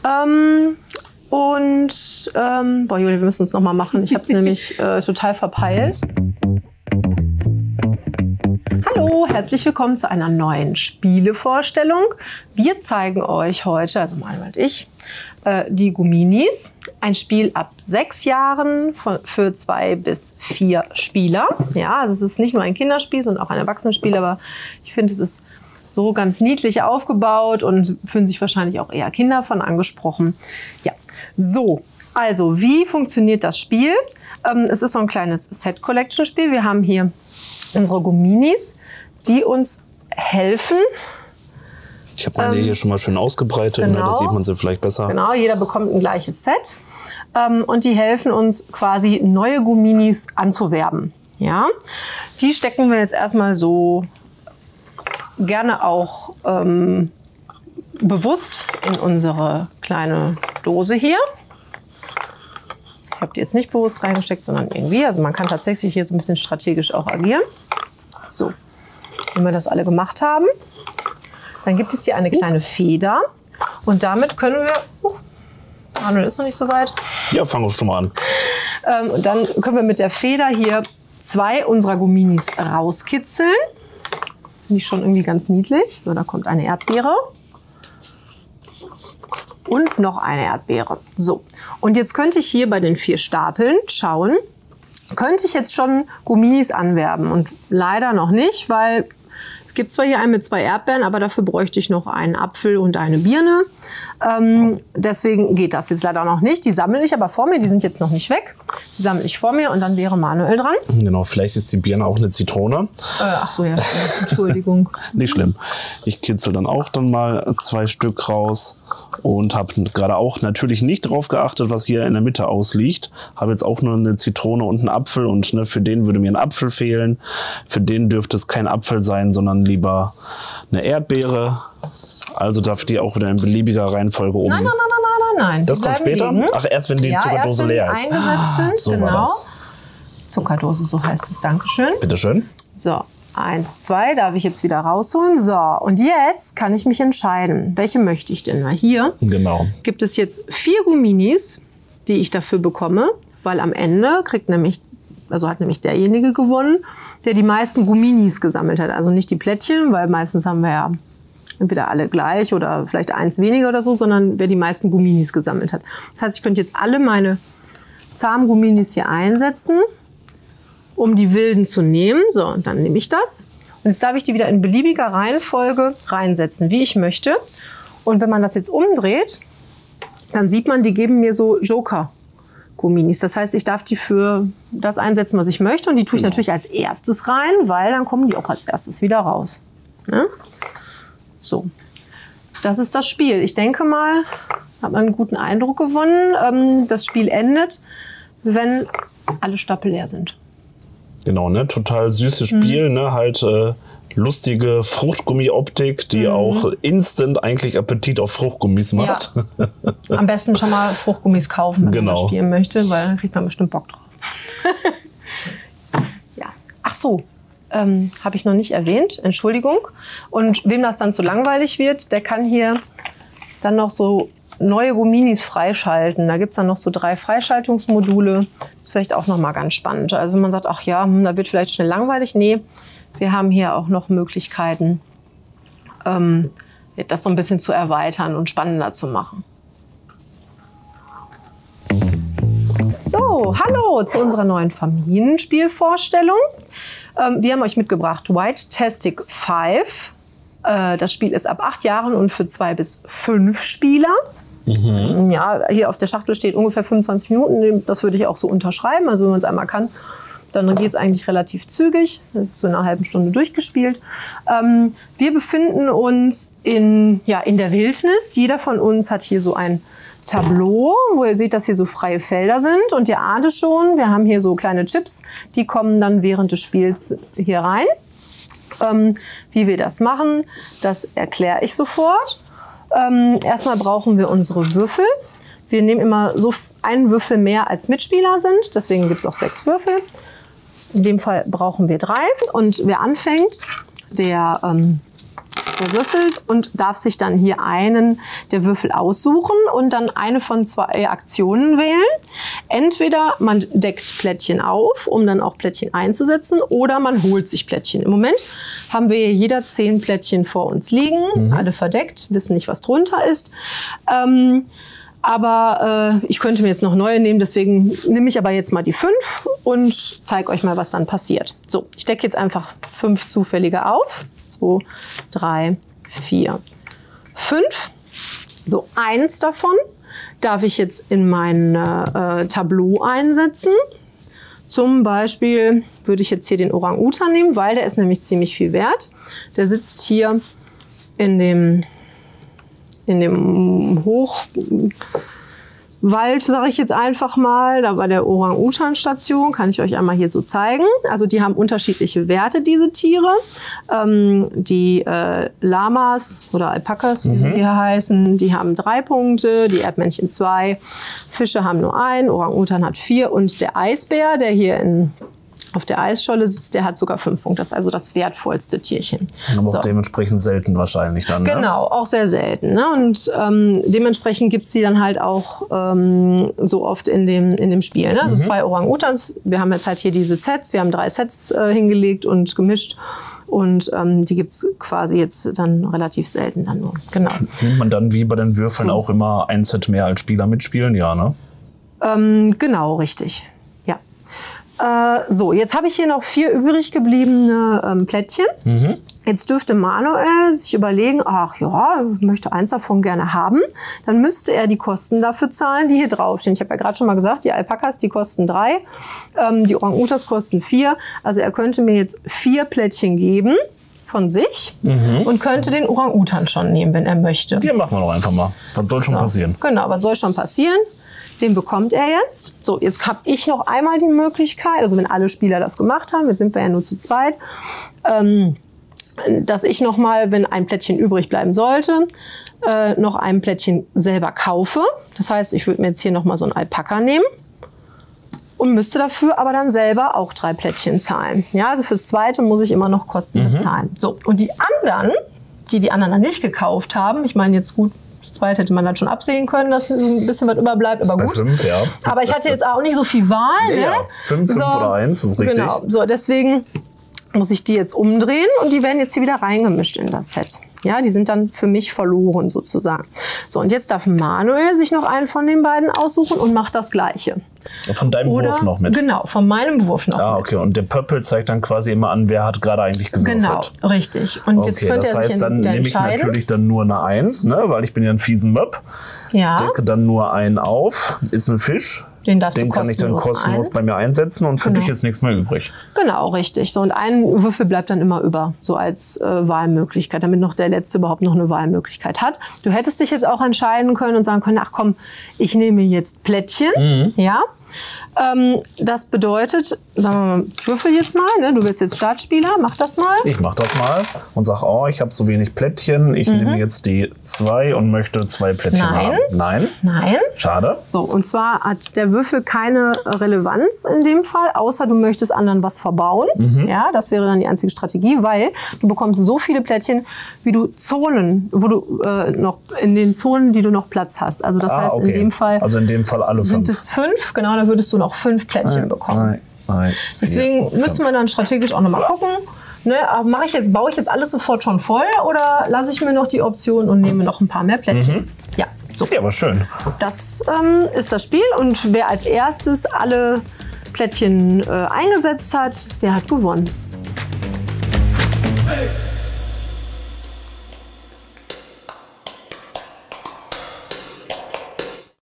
Boah, Julia, wir müssen es nochmal machen. Ich habe es nämlich total verpeilt. Hallo, herzlich willkommen zu einer neuen Spielevorstellung. Wir zeigen euch heute, also Manuel und ich, die Guminis. Ein Spiel ab 6 Jahren für 2 bis 4 Spieler. Ja, also es ist nicht nur ein Kinderspiel, sondern auch ein Erwachsenenspiel, aber ich finde, es ist so ganz niedlich aufgebaut und fühlen sich wahrscheinlich auch eher Kinder von angesprochen. Ja, so, also wie funktioniert das Spiel? Es ist so ein kleines Set-Collection-Spiel. Wir haben hier unsere Guminis, die uns helfen. Ich habe meine hier schon mal schön ausgebreitet, genau, da sieht man sie vielleicht besser. Genau, jeder bekommt ein gleiches Set und die helfen uns quasi neue Guminis anzuwerben. Ja? Die stecken wir jetzt erstmal so gerne auch bewusst in unsere kleine Dose hier. Ich habe die jetzt nicht bewusst reingesteckt, sondern irgendwie. Also man kann tatsächlich hier so ein bisschen strategisch auch agieren. So, wenn wir das alle gemacht haben, dann gibt es hier eine kleine Feder und damit können wir, Manuel ist noch nicht so weit. Ja, fangen wir schon mal an. Und dann können wir mit der Feder hier 2 unserer Guminis rauskitzeln. Finde ich schon irgendwie ganz niedlich. So, da kommt eine Erdbeere. Und noch eine Erdbeere. So, und jetzt könnte ich hier bei den 4 Stapeln schauen, könnte ich jetzt schon Guminis anwerben. Und leider noch nicht, weil es gibt zwar hier einen mit 2 Erdbeeren, aber dafür bräuchte ich noch einen Apfel und eine Birne. Deswegen geht das jetzt leider noch nicht. Die sammle ich aber vor mir, die sind jetzt noch nicht weg. Die sammle ich vor mir und dann wäre Manuel dran. Genau, vielleicht ist die Birne auch eine Zitrone. Ach so, ja, Entschuldigung. Nicht schlimm. Ich kitzel dann auch mal 2 Stück raus und habe gerade auch natürlich nicht darauf geachtet, was hier in der Mitte ausliegt. Habe jetzt auch nur eine Zitrone und einen Apfel und für den würde mir ein Apfel fehlen. Für den dürfte es kein Apfel sein, sondern lieber eine Erdbeere. Also darf die auch wieder in beliebiger Reihenfolge oben. Nein. Das kommt später? Liegen. Ach, erst wenn die Zuckerdose leer ist. Eingesetzt sind, So genau. war das. Zuckerdose, so heißt es. Dankeschön. Bitteschön. So, 1, 2, darf ich jetzt wieder rausholen. So, und jetzt kann ich mich entscheiden. Welche möchte ich denn? Weil hier gibt es jetzt 4 Guminis, die ich dafür bekomme, weil am Ende hat nämlich derjenige gewonnen, der die meisten Guminis gesammelt hat. Also nicht die Plättchen, weil meistens haben wir ja entweder alle gleich oder vielleicht eins weniger oder so, sondern wer die meisten Guminis gesammelt hat. Das heißt, ich könnte jetzt alle meine zahmen Guminis hier einsetzen, um die wilden zu nehmen. So, und dann nehme ich das. Und jetzt darf ich die wieder in beliebiger Reihenfolge reinsetzen, wie ich möchte. Und wenn man das jetzt umdreht, dann sieht man, die geben mir so Joker-Guminis. Das heißt, ich darf die für das einsetzen, was ich möchte. Und die tue ich natürlich als erstes rein, weil dann kommen die auch als erstes wieder raus. Ne? So, das ist das Spiel. Ich denke mal, hat man einen guten Eindruck gewonnen. Das Spiel endet, wenn alle Stapel leer sind. Genau, ne? Total süßes Spiel, ne? Halt lustige Fruchtgummi-Optik, die auch instant eigentlich Appetit auf Fruchtgummis macht. Ja. Am besten schon mal Fruchtgummis kaufen, wenn man das spielen möchte, weil dann kriegt man bestimmt Bock drauf. Ja. Ach so. Habe ich noch nicht erwähnt, Entschuldigung. Und wem das dann zu langweilig wird, der kann hier dann noch so neue Guminis freischalten. Da gibt es dann noch so 3 Freischaltungsmodule. Das ist vielleicht auch noch mal ganz spannend. Also wenn man sagt, ach ja, da wird vielleicht schnell langweilig. Nee, wir haben hier auch noch Möglichkeiten, das so ein bisschen zu erweitern und spannender zu machen. So, hallo zu unserer neuen Familienspielvorstellung. Wir haben euch mitgebracht White-Tastic 5. Das Spiel ist ab 8 Jahren und für 2 bis 5 Spieler. Ja, hier auf der Schachtel steht ungefähr 25 Minuten. Das würde ich auch so unterschreiben. Also wenn man es einmal kann, dann geht es eigentlich relativ zügig. Das ist so in einer halben Stunde durchgespielt. Wir befinden uns in der Wildnis. Jeder von uns hat hier so ein Tableau, wo ihr seht, dass hier so freie Felder sind. Und ihr ahnt es schon, wir haben hier so kleine Chips, die kommen dann während des Spiels hier rein. Wie wir das machen, das erkläre ich sofort. Erstmal brauchen wir unsere Würfel. Wir nehmen immer so einen Würfel mehr als Mitspieler sind, deswegen gibt es auch 6 Würfel. In dem Fall brauchen wir 3. Und wer anfängt, der Der würfelt und darf sich dann hier einen der Würfel aussuchen und dann eine von 2 Aktionen wählen. Entweder man deckt Plättchen auf, um dann auch Plättchen einzusetzen, oder man holt sich Plättchen. Im Moment haben wir hier jeder 10 Plättchen vor uns liegen, alle verdeckt, wissen nicht, was drunter ist. Aber ich könnte mir jetzt noch neue nehmen, deswegen nehme ich aber jetzt mal die 5 und zeige euch mal, was dann passiert. So, ich decke jetzt einfach 5 zufällige auf. 2, 3, 4, 5. So, 1 davon darf ich jetzt in mein Tableau einsetzen. Zum Beispiel würde ich jetzt hier den Orang-Utan nehmen, weil der ist nämlich ziemlich viel wert. Der sitzt hier in dem Hochwald, sage ich jetzt einfach mal, da bei der Orang-Utan-Station, kann ich euch einmal hier so zeigen. Also die haben unterschiedliche Werte, diese Tiere. Die Lamas oder Alpakas, wie sie hier heißen, die haben 3 Punkte, die Erdmännchen 2, Fische haben nur 1, Orang-Utan hat 4 und der Eisbär, der hier auf der Eisscholle sitzt, der hat sogar 5 Punkte. Das ist also das wertvollste Tierchen. Aber auch dementsprechend selten wahrscheinlich dann. Ne? Genau, auch sehr selten. Ne? Und dementsprechend gibt es die dann halt auch so oft in dem Spiel. Ne? Also 2 Orang-Utans. Wir haben jetzt halt hier diese Sets. Wir haben 3 Sets hingelegt und gemischt. Und die gibt es quasi jetzt dann relativ selten dann nur. Genau. Nimmt man dann wie bei den Würfeln auch immer ein Set mehr als Spieler mitspielen? Ja, ne? Genau, richtig. So, jetzt habe ich hier noch 4 übrig gebliebene Plättchen. Jetzt dürfte Manuel sich überlegen, ach ja, ich möchte eins davon gerne haben. Dann müsste er die Kosten dafür zahlen, die hier draufstehen. Ich habe ja gerade schon mal gesagt, die Alpakas, die kosten 3, die Orang-Utans kosten 4. Also er könnte mir jetzt 4 Plättchen geben von sich und könnte den Orang-Utan schon nehmen, wenn er möchte. Ja, machen wir doch einfach mal. Was soll schon passieren? Genau, was soll schon passieren? Den bekommt er jetzt. So, jetzt habe ich noch einmal die Möglichkeit, also wenn alle Spieler das gemacht haben, jetzt sind wir ja nur zu zweit, dass ich noch mal, wenn ein Plättchen übrig bleiben sollte, noch ein Plättchen selber kaufe. Das heißt, ich würde mir jetzt hier noch mal so einen Alpaka nehmen und müsste dafür aber dann selber auch 3 Plättchen zahlen. Ja, also fürs Zweite muss ich immer noch Kosten bezahlen. So, und die anderen, die anderen dann nicht gekauft haben, ich meine jetzt gut, zu zweit hätte man dann schon absehen können, dass so ein bisschen was überbleibt, aber gut. 5, ja. Aber ich hatte jetzt auch nicht so viel Wahl. Ja, 5 oder 1, das ist richtig. Genau, so deswegen muss ich die jetzt umdrehen und die werden jetzt hier wieder reingemischt in das Set. Ja, die sind dann für mich verloren sozusagen. So, und jetzt darf Manuel sich noch einen von den beiden aussuchen und macht das Gleiche. Von deinem Wurf noch mit? Genau, von meinem Wurf noch mit. Okay. Und der Pöppel zeigt dann quasi immer an, wer hat gerade eigentlich gewürfelt. Genau, richtig. Und jetzt könnte das er sich heißt, dann nehme ich natürlich dann nur eine 1, ne, weil ich bin ja ein fiesen Möb. Ja. Decke dann nur einen auf, ist ein Fisch. Den kann ich dann kostenlos bei mir einsetzen und für dich ist nichts mehr übrig. Genau, richtig. So, und ein Würfel bleibt dann immer über, so als Wahlmöglichkeit, damit noch der Letzte überhaupt noch eine Wahlmöglichkeit hat. Du hättest dich jetzt auch entscheiden können und sagen können, ach komm, ich nehme jetzt Plättchen, ja. Das bedeutet, sagen wir mal, würfel jetzt mal, ne? Du bist jetzt Startspieler, mach das mal. Ich mach das mal und sag, oh, ich habe so wenig Plättchen, ich nehme jetzt die 2 und möchte 2 Plättchen haben. Nein. Schade. So, und zwar hat der Würfel keine Relevanz in dem Fall, außer du möchtest anderen was verbauen. Ja, das wäre dann die einzige Strategie, weil du bekommst so viele Plättchen, wie du Zonen, wo du noch in den Zonen, die du noch Platz hast. Also das heißt, in dem Fall, also in dem Fall alle 5. Sind es 5, genau, dann würdest du noch 5 Plättchen bekommen. Deswegen müssen wir dann strategisch auch nochmal gucken. Ne, baue ich jetzt alles sofort schon voll oder lasse ich mir noch die Option und nehme noch ein paar mehr Plättchen? Ja, so. Ja, aber schön. Das ist das Spiel und wer als erstes alle Plättchen eingesetzt hat, der hat gewonnen.